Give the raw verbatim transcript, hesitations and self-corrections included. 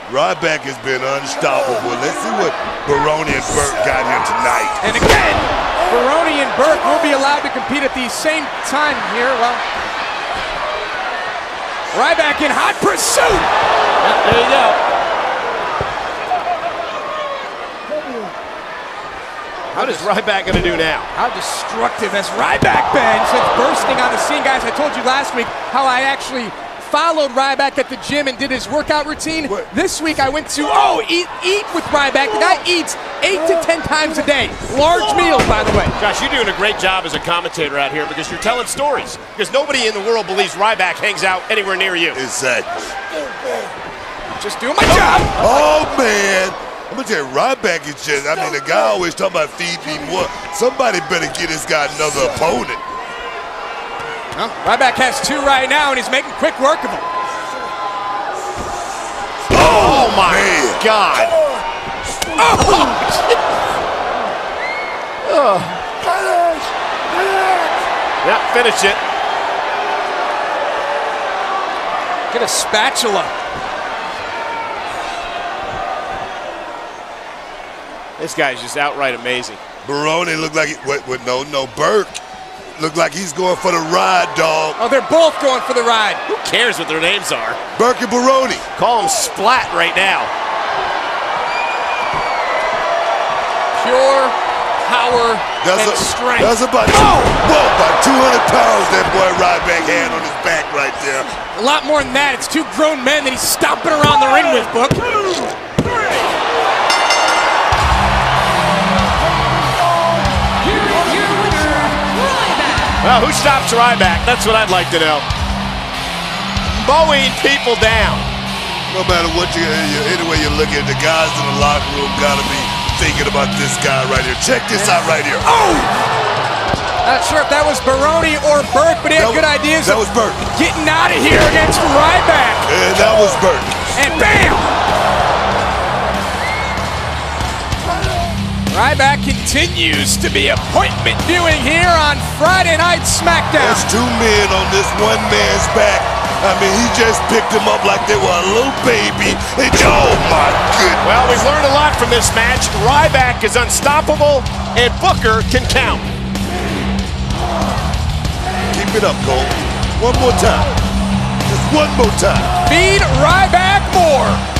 Ryback has been unstoppable. Let's see what Baroni and Burke got him tonight. And again, Baroni and Burke will be allowed to compete at the same time here. Well, Ryback in hot pursuit. Yep, there you go. How does Ryback gonna do now? How destructive has Ryback been since bursting on the scene, guys? I told you last week how I actually followed Ryback at the gym and did his workout routine. What? This week I went to, oh, eat eat with Ryback. The guy eats eight to ten times a day. Large meals, by the way. Josh, you're doing a great job as a commentator out here because you're telling stories. Because nobody in the world believes Ryback hangs out anywhere near you. Exactly. Just doing my job. Oh, man. I'm going to tell you, Ryback is just, I mean, the guy always talking about feed me more. Somebody better get this guy another opponent. Well, Ryback has two right now, and he's making quick work of them. Oh, my man. God. Oh! Oh. Yeah, finish it. Get a spatula. This guy's just outright amazing. Baroni looked like, he, wait, wait, no, no, Burke looked like he's going for the ride, dog. Oh, they're both going for the ride. Who cares what their names are? Burke and Baroni. Call him Splat right now. Pure power That's and a, strength. That's about, Oh! whoa, about two hundred pounds that boy Ryback had on his back right there. A lot more than that. It's two grown men that he's stomping around the ring with, Book. Well, who stops Ryback? That's what I'd like to know. Mowing people down. No matter what you, you any way you look at it, the guys in the locker room gotta be thinking about this guy right here. Check this out right here. Oh! Not sure if that was Baroni or Burke, but he had That good was- ideas that of was Burke. getting out of here against Ryback. And that was Burke. And bam! Ryback continues to be appointment viewing here on Friday Night SmackDown. There's two men on this one man's back. I mean, he just picked them up like they were a little baby. And, oh, my goodness. Well, we've learned a lot from this match. Ryback is unstoppable, and Booker can count. Keep it up, Cole. One more time. Just one more time. Feed Ryback more.